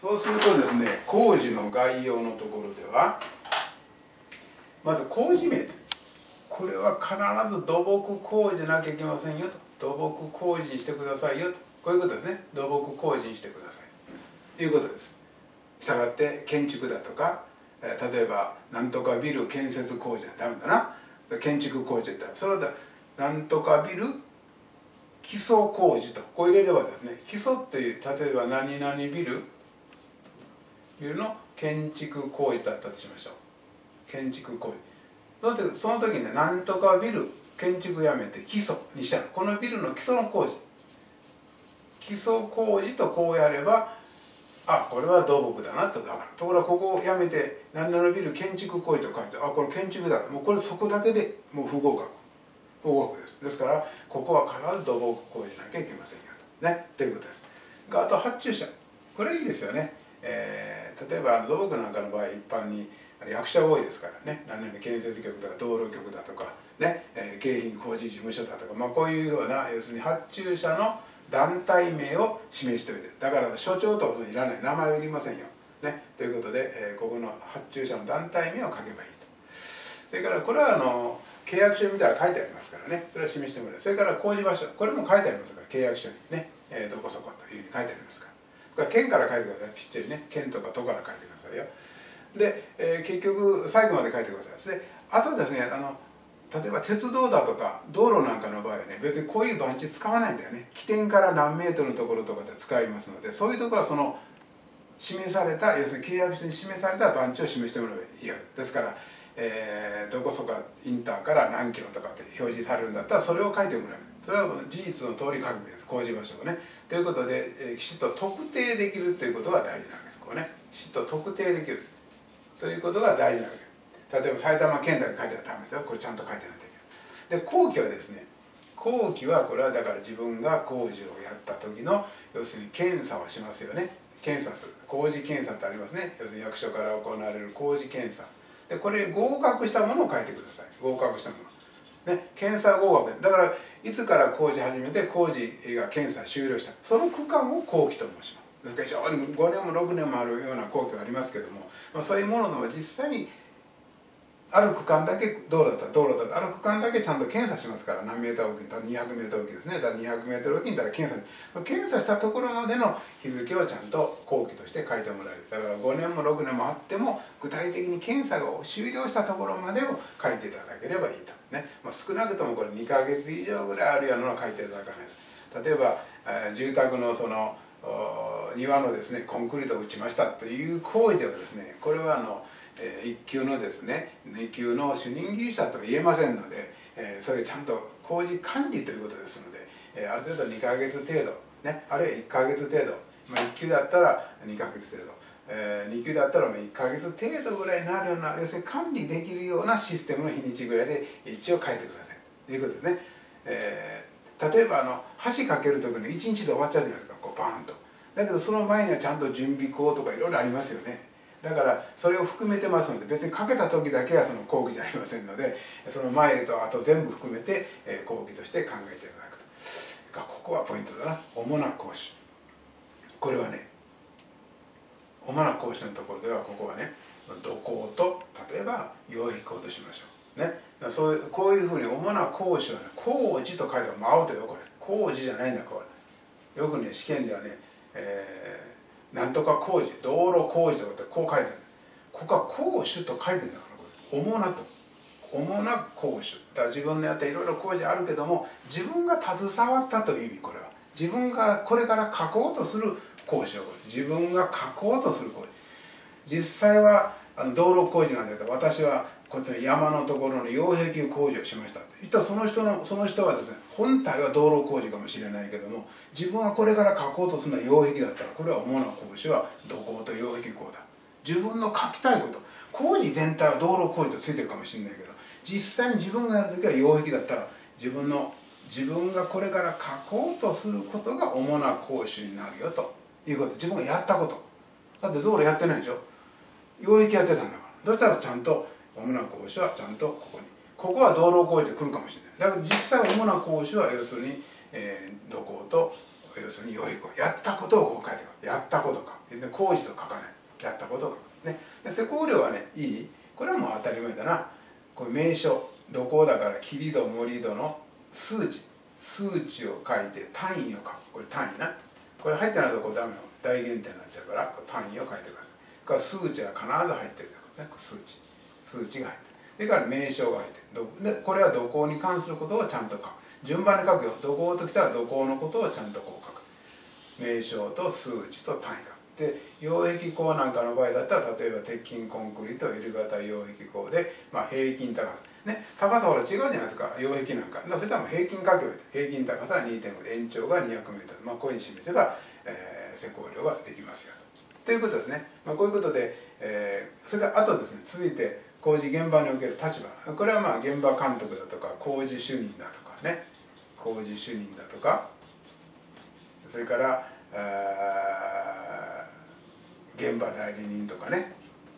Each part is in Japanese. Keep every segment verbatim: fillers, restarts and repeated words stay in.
そうするとですね、工事の概要のところでは、まず工事名。これは必ず土木工事なきゃいけませんよと。土木工事にしてくださいよと。こういうことですね。土木工事にしてくださいということです。したがって建築だとか、例えばなんとかビル建設工事はダメだな。建築工事だったら、それはなんとかビル基礎工事とこう入れればですね、基礎っていう、例えば何々ビルビルの建築工事だったとしましょう。建築工事。その時にね、なんとかビル建築やめて基礎にしたの。このビルの基礎の工事。基礎工事とこうやれば、あ、これは土木だなとだから。ところがここをやめて、何々ビル建築工事と書いて、あ、これ建築だ。もうこれそこだけでもう不合格。不合格です。ですから、ここは必ず土木工事なきゃいけませんよと。ね。ということです。あと発注者。これいいですよね。えー、例えば土木なんかの場合、一般に役者多いですからね、何々建設局とか道路局だとか、ねえー、京浜工事事務所だとか、まあ、こういうような要するに発注者の団体名を示しておいて、だから所長とかそういうのいらない、名前はいりませんよ。ね、ということで、えー、ここの発注者の団体名を書けばいいと。それからこれはあの契約書見たら書いてありますからね、それは示してもらう。それから工事場所、これも書いてありますから、契約書にね、えー、どこそこというふうに書いてありますから。これ県から書いてください。きっちりね、県とか都から書いてくださいよ。で、えー、結局最後まで書いてください。で、あとですね、あの例えば鉄道だとか道路なんかの場合はね、別にこういう番地使わないんだよね。起点から何メートルのところとかで使いますので、そういうところはその示された、要するに契約書に示された番地を示してもらえばいいわけですから、えー、どこそこインターから何キロとかって表示されるんだったらそれを書いてもらえる。それは事実の通り書くべきです。工事場所をね。ということで、えー、きちっと特定できるということが大事なんです。こうね、きちっと特定できるということが大事なわけです。例えば埼玉県だけ書いてあったらダメですよ。これちゃんと書いてないといけない。で、後期はですね、後期はこれはだから自分が工事をやった時の要するに検査をしますよね。検査する。工事検査ってありますね。要するに役所から行われる工事検査。で、これ合格したものを書いてください。合格したもの。ね、検査合格。だからいつから工事始めて工事が検査終了した。その区間を後期と申します。ですから非常にごねんもろくねんもあるような工期はありますけども、まあ、そういうものの実際にある区間だけ道路だったら道路だったらある区間だけちゃんと検査しますから、何メートルおきに、にひゃくメートルおきですね。だからにひゃくメートルおきにだから検査に検査したところまでの日付をちゃんと後期として書いてもらえる。だからごねんもろくねんもあっても具体的に検査が終了したところまでを書いていただければいいとね。まあ、少なくともこれにかげつ以上ぐらいあるようなのを書いていただかないと。例えば、えー、住宅のその庭のですねコンクリートを打ちましたという工事をですね、これはあのいっ級のですねに級の主任技術者とは言えませんので、えー、それちゃんと工事管理ということですので、えー、ある程度にかげつ程度、ね、あるいはいっかげつ程度、まあ、いっ級だったらにかげつ程度、えー、に級だったらいっかげつ程度ぐらいになるような、要するに管理できるようなシステムの日にちぐらいで一応書いてくださいということですね。えー、例えばあの橋かける時にいちにちで終わっちゃうじゃないですか、こうバーンと。だけどその前にはちゃんと準備工とかいろいろありますよね。だからそれを含めてますので、別にかけた時だけはその講義じゃありませんので、その前と後全部含めて講義として考えていただくと。ここはポイントだな。主な講師。これはね、主な講師のところではここはね、土工と例えば養壁工としましょう。ね、そういうこういうふうに主な講師はね、工事と書いてもアウトよこれ。工事じゃないんだこれ。よくね試験ではね、えーなんとか工事、道路工事とかってこう書いてある。ここは工主と書いてるんだから、主なと。主な工主。だから自分のやったいろいろ工事あるけども、自分が携わったという意味、これは。自分がこれから書こうとする工事を、自分が書こうとする工事。実際はあの道路工事なんだけど、私はこっちの山のところの擁壁工事をしましたって言ったら、その人のその人はですね、本体は道路工事かもしれないけども、自分はこれから書こうとするのは擁壁だったら、これは主な工事は土工と擁壁工だ。自分の書きたいこと、工事全体は道路工事とついてるかもしれないけど、実際に自分がやるときは擁壁だったら、自分の自分がこれから書こうとすることが主な工事になるよということ。自分がやったこと。だって道路やってないでしょ。擁壁やってたんだから。そしたらちゃんと主な工事はちゃんとここに。ここは道路工事で来るかもしれない。だから実際主な工事は要するに、えー、土工と要するに養壁工事、やったことをこう書いてくる。やったことか工事と書かない、やったことを書くね。で施工料はね、いい、これはもう当たり前だな。これ名称、土工だから切り土盛り土の数値、数値を書いて単位を書く。これ単位な。これ入ってないとこれダメよ、大減点になっちゃうから、単位を書いてください。から数値は必ず入ってるということね。数値数値が入ってる。それから名称が入ってる。でこれは土工に関することをちゃんと書く。順番に書くよ。土工ときたら土工のことをちゃんとこう書く。名称と数値と単位が。で擁壁工なんかの場合だったら、例えば鉄筋コンクリート L 型擁壁工で、まあ、平均高さね、高さほら違うじゃないですか、擁壁なんか。だからそれとはもう平均かける、平均高さは にてんご で延長がにひゃくメートル、まあ、こういうふうに示せば、えー、施工料ができますよということですね。まあ、こういうことで、えー、それからあとですね、続いて工事現場における立場、これはまあ現場監督だとか工事主任だとかね、工事主任だとか、それから現場代理人とかね、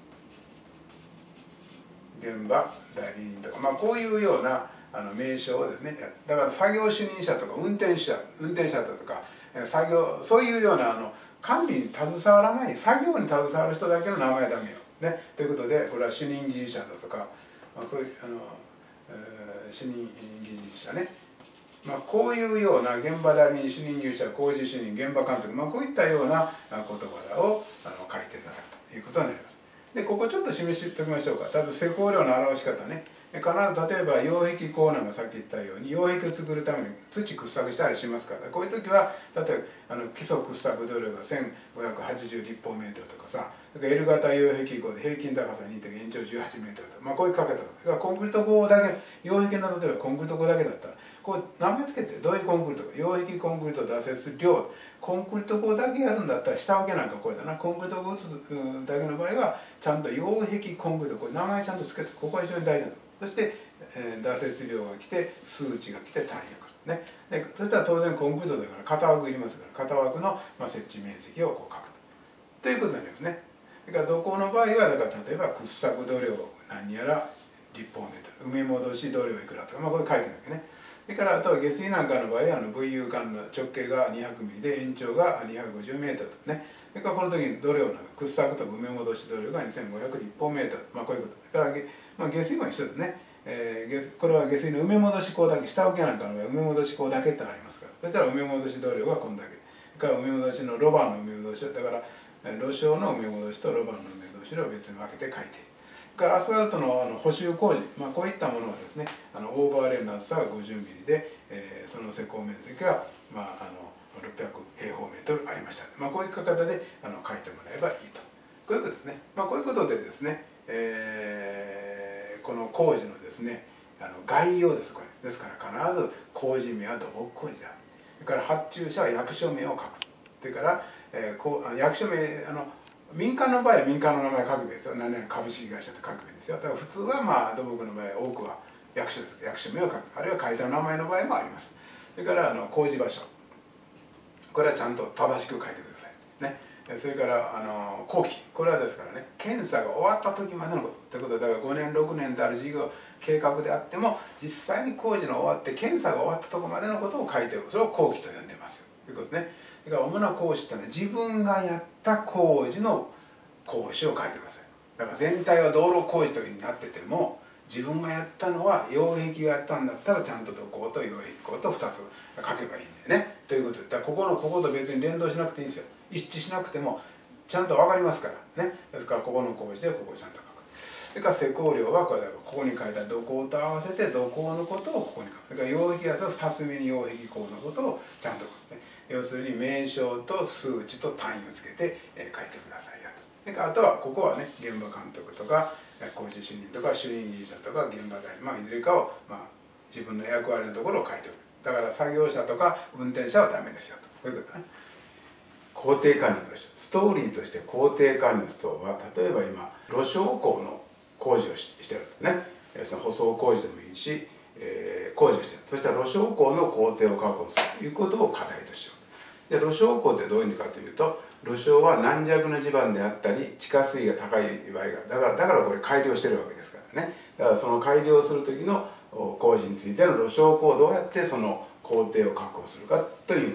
現場代理人とか、まあ、こういうようなあの名称をですね、だから作業主任者とか運転者運転者だとか作業、そういうようなあの管理に携わらない、作業に携わる人だけの名前はダメよ、ね、ということで、これは主任技術者だとか、まあ、こういうあの、えー、主任技術者ね、まあ、こういうような現場代理人、主任技術者、工事主任、現場監督、まあ、こういったような言葉をあの書いていただくということになります。でここちょっと示しておきましょうか。例えば施工料の表し方ね、必ず例えば擁壁工なんかさっき言ったように擁壁を作るために土掘削したりしますから、こういう時は例えばあの基礎掘削度量がせんごひゃくはちじゅう立方メートルとかさ、それから L 型擁壁工で平均高さ にてんご 延長じゅうはちメートルとか、まあ、こういう書き方だ。だからコンクリート工だけ、擁壁の例えばコンクリート工だけだったらこう名前つけて、どういうコンクリートか、擁壁コンクリート打設量、コンクリート工だけやるんだったら下請けなんかこれだな、コンクリート工打つだけの場合はちゃんと擁壁コンクリート、これ名前ちゃんとつけて、ここが非常に大事だと。そして、えー、打設量が来て数値が来て単位が来るね。でそしたら当然コンクリートだから型枠いりますから、型枠の、まあ、設置面積をこう書くと。ということになりますね。それから土工の場合はだから例えば掘削度量何やら立方メートル、埋め戻し度量いくらとか、まあ、これ書いてるわけね。それからあとは下水なんかの場合はあの ブイユー 管の直径がにひゃくミリで延長がにひゃくごじゅうメートルとね。それからこの時に度量の掘削と埋め戻し度量がにせんごひゃく立方メートル、まあ、こういうこと。それから、まあ、下水も一緒ですね。えー、これは下水の埋め戻し口だけ、下請けなんかの場合埋め戻し口だけってのありますから、そしたら埋め戻し度量がこんだけ。それから埋め戻しのロバの埋め戻しだから路床の埋め戻しとロバの埋め戻しを別に分けて書いている。それからアスファルト の, あの補修工事、まあ、こういったものはですね、あのオーバーレイの厚さがごじゅうミリで、えー、その施工面積が、まあ、あのろっぴゃく平方メートルありました。まあ、こういう書き方であの書いてもらえばいいと。こういうことですね。まあ、こういうことでですね、えー、この工事のですね、あの概要です、これ。ですから必ず工事名は土木工事である。それから発注者は役所名を書く。それから、えー、こう役所名、あの民間の場合は民間の名前書くべきですよ。何々株式会社と書くべきですよ。だから普通はまあ土木の場合多くは役所です。役所名を書く。あるいは会社の名前の場合もあります。それからあの工事場所。これはちゃんと正しく書いてください。ね。それからあの工期。これはですからね、検査が終わった時までのこと。ということで、だからごねんろくねんである事業計画であっても、実際に工事の終わって検査が終わったところまでのことを書いておく。それを工期と呼んでますよ。ということですね。だから主な工事ってのは自分がやった工事の工事を書いてください。だから全体は道路工事というふうになってても、自分がやったのは擁壁がやったんだったらちゃんと土工と擁壁工とふたつ書けばいいんだよね。ということで、だからここのここと別に連動しなくていいんですよ。一致しなくてもちゃんと分かりますからね。ですからここの工事でここをちゃんと書く。それから施工料はこれだからここに書いた土工と合わせて土工のことをここに書く。それから擁壁はふたつめに擁壁工のことをちゃんと書くね。要するに名称と数値と単位をつけて、えー、書いてくださいよと。それからあとはここはね、現場監督とか工事主任とか主任技術者とか現場代理、まあ、いずれかを、まあ、自分の役割のところを書いておく。だから作業者とか運転者はダメですよと。こういうことね。工程管理の人、ストーリーとして工程管理の人は、例えば今路床工の工事を し, してるとね、その舗装工事でもいいし、えー、工事をしてる。そしたら路床工の工程を確保するということを課題としよう。で路床工ってどういう意味かというと、路床は軟弱な地盤であったり地下水が高い場合がだからだからこれ改良してるわけですからね。だからその改良する時の工事についての路床工をどうやってその工程を確保するかというもの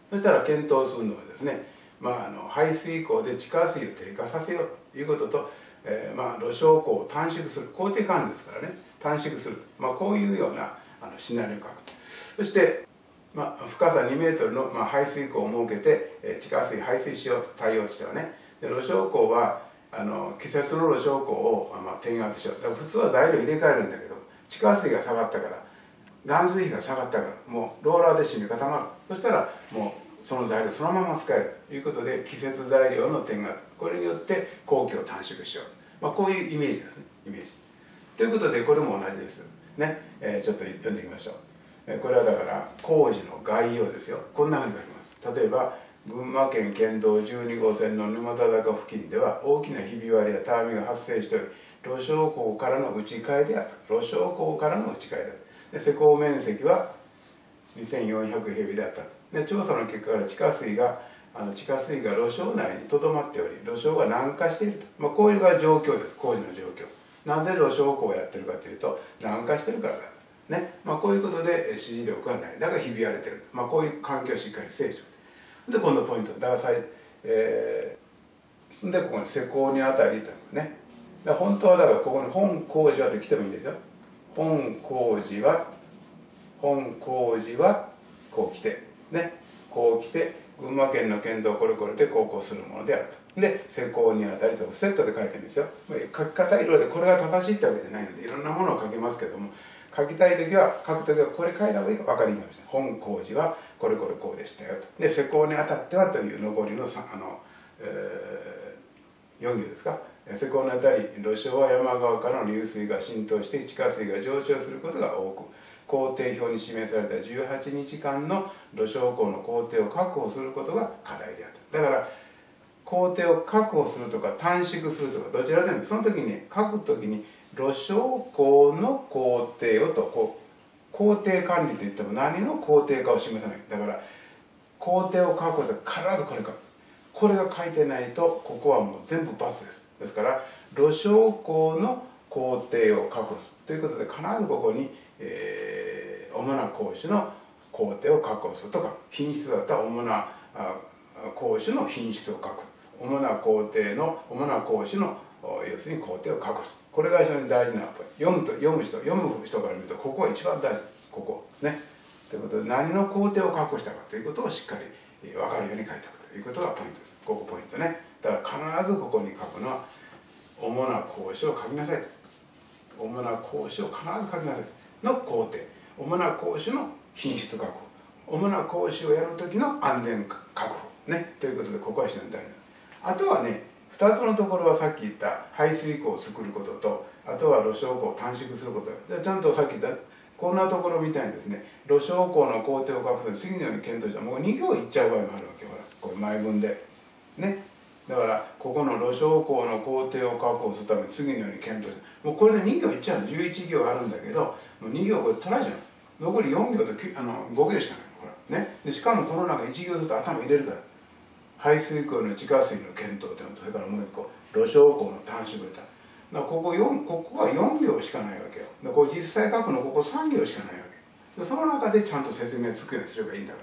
そしたら検討するのはですね、まあ、あの排水口で地下水を低下させようということと、えー、まあ露小口を短縮する、工程管理ですからね、短縮する、まあ、こういうようなあのシナリオを書くと。そして、まあ、深さにメートルの、まあ、排水口を設けて、えー、地下水排水しようと、対応としてはね。で露小口はあの季節の露小口を、まあ、転圧しよう。だから普通は材料入れ替えるんだけど、地下水が下がったから、含水比が下がったから、もうローラーで締め固まる。そしたらもうその材料そのまま使えるということで、季節材料の転圧、これによって工期を短縮しよう。まあ、こういうイメージですね、イメージ。ということで、これも同じです。ね、えー、ちょっと読んでみましょう。えー、これはだから工事の概要ですよ。こんなふうに書きます。例えば、群馬県県道じゅうに号線の沼田坂付近では大きなひび割れやたわみが発生しており、露小口からの打ち替えであった。露小口からの打ち替えであった。で施工面積はにせんよんひゃくへいびであった。で調査の結果から地下水があの地下水が露小内にとどまっており、露小が軟化していると、まあ、こういうが状況です。工事の状況。なぜ露小口をやってるかというと、軟化してるからだと、ね、まあ、こういうことで支持力がない、だからひび割れてる、まあ、こういう環境をしっかり整備する。で今度ポイント、だからさい、えー、でここに施工にあたりというね、だから本当はだからここに本工事はって来てもいいんですよ。本工事は本工事はこう来てね、こう来て群馬県の県道これこれで航行するものであると。で施工にあたりとセットで書いてるんですよ。書き方色でこれが正しいってわけじゃないので、いろんなものを書きますけども、書きたい時は書く時はこれ書いた方がいいか分かりにくいですね。本工事はこれこれこうでしたよと。で施工にあたってはという残りのあの、えー、よん行ですか。施工にあたり露小は山側からの流水が浸透して地下水が上昇することが多く、工程表に示されたじゅうはちにちかんの露小口の工程を確保することが課題であった。だから工程を確保するとか短縮するとかどちらでも、その時に書く時に露小口の工程をと、こう工程管理といっても何の工程かを示さない。だから工程を確保する必ずこれか、これが書いてないとここはもう全部×です。ですから露小口の工程を確保するということで、必ずここに、えー、主な工種の工程を確保するとか、品質だったら主な工種の品質を確保、主な工程の主な工種の要するに工程を確保する。これが非常に大事なポイント。読むと読む人読む人から見るとここが一番大事。ここね。ということで何の工程を確保したかということをしっかり分かるように書いておくということがポイントです。ここポイントね。だから必ずここに書くのは主な工種を書きなさいと。主な工種を必ず書きなさいの工程。主な工種の品質確保。主な工種をやるときの安全確保。ね。ということでここは非常に大事な。あとはね、ふたつのところはさっき言った排水口を作ることと、あとは露小口を短縮すること。じゃあちゃんとさっき言ったこんなところみたいにですね、露小口の工程を確保する次のように検討したらもうに行いっちゃう場合もあるわけよ。ほらこれ前文でね。だからここの露小口の工程を確保するために次のように検討して、もうこれでに行いっちゃうの。じゅういち行あるんだけどもうに行これ取られちゃう。残りよん行とあのご行しかない。ほらね。でしかもこの中いち行ずつ頭入れるから、排水口の地下水の検討というのと、それからもう一個露小口の短縮だ。だここよんここはよん行しかないわけよ。でこう実際書くのここさん行しかないわけで、その中でちゃんと説明つくようにすればいいんだから。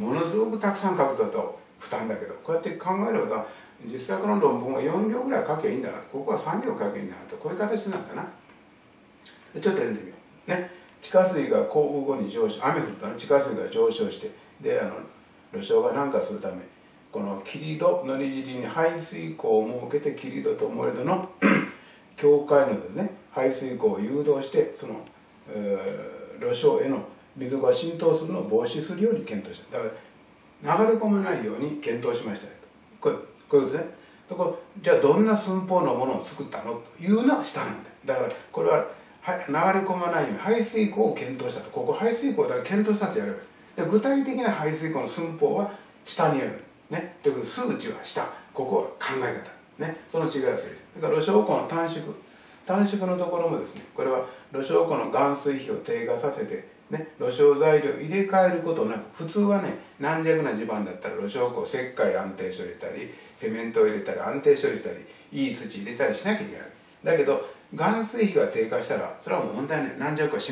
ものすごくたくさん書くとだと負担だけど、こうやって考えれば実際この論文はよん行ぐらい書けばいいんだな、ここはさん行書けばいいんだなと、こういう形なんだな。でちょっと読んでみようね。地下水が降雨後に上昇、雨降ったの地下水が上昇して、であの露小が軟化するため、この霧戸のり尻に排水口を設けて、霧戸と盛土の境界のですね排水口を誘導して、その、えー、露小への水が浸透するのを防止するように検討した。だから流れ込まないように検討しましたよ。これこれですね。とこじゃあどんな寸法のものを作ったのというのは下なんだよ。だからこれは流れ込まないように排水口を検討したと。ここ排水口だから検討したとやる。で具体的な排水口の寸法は下にある。ね。ということで数値は下。ここは考え方。ね。その違いをする。だから露小口の短縮。短縮のところもですね、これは露小口の含水比を低下させて、ね、露小材料を入れ替えることなく、普通はね、軟弱な地盤だったら露小口石灰安定処理したり、セメントを入れたり、安定処理したり、いい土入れたりしなきゃいけない。だけど、含水比が低下したら、それはもう問題ない。軟弱はしないんだか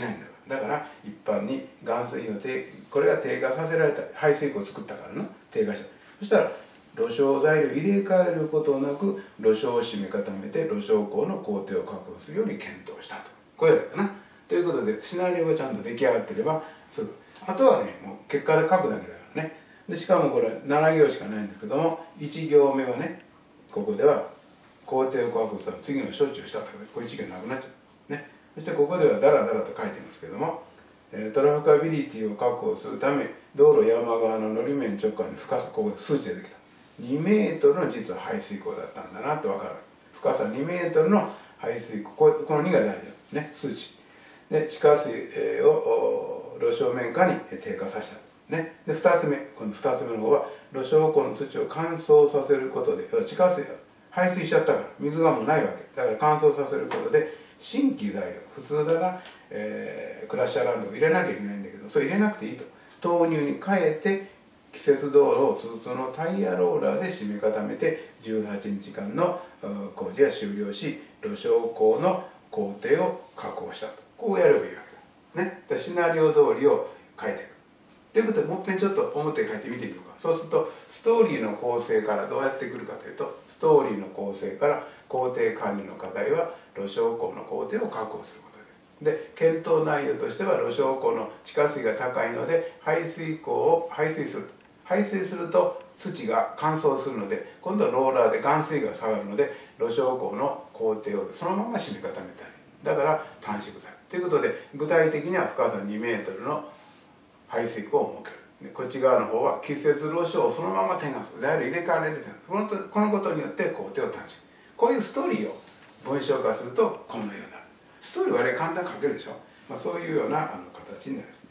だから一般に含水を低これが低下させられた排水口を作ったからの低下した。そしたら炉焼材料を入れ替えることなく炉焼を締め固めて炉焼口の工程を確保するように検討したと。これだかな。ということでシナリオがちゃんと出来上がってればすぐ。あとはねもう結果で書くだけだからね。でしかもこれなな行しかないんですけどもいち行目はねここでは工程を確保する次の処置をしたとこれいち行なくなっちゃう。ね。そしてここではダラダラと書いてますけどもトラファカビリティを確保するため道路山側ののり面直下に深さここで数値出てきたにメートルの実は排水溝だったんだなって分かる。深さにメートルの排水溝このにが大事ですね数値で地下水を炉焼面下に低下させた、ね、でふたつめこのふたつめの方は炉焼庫の土を乾燥させることで地下水排水しちゃったから水がもうないわけだから乾燥させることで新規材料普通なら、えー、クラッシャーランドを入れなきゃいけないんだけどそれ入れなくていいと豆乳に変えて季節道路を通通のタイヤローラーで締め固めてじゅうはちにちかんの工事が終了し炉焼口の工程を確保したとこうやればいいわけだ、ね、だシナリオ通りを書いていくということでもう一遍ちょっと表に書いてみてみようか。そうするとストーリーの構成からどうやってくるかというとストーリーの構成から工程管理の課題は炉焼口の工程を確保することです。で検討内容としては炉焼口の地下水が高いので排水口を排水する排水すると土が乾燥するので今度はローラーで含水が下がるので炉焼口の工程をそのまま締め固めたいだから短縮されるということで具体的には深さにメートルの排水口を設けるこっち側の方は季節炉焼をそのまま添加する材料入れ替わりでこのこのことによって工程を短縮こういうストーリーを文章化するとこのようになるストーリーはあれ簡単に書けるでしょ、まあ、そういうようなあの形になります。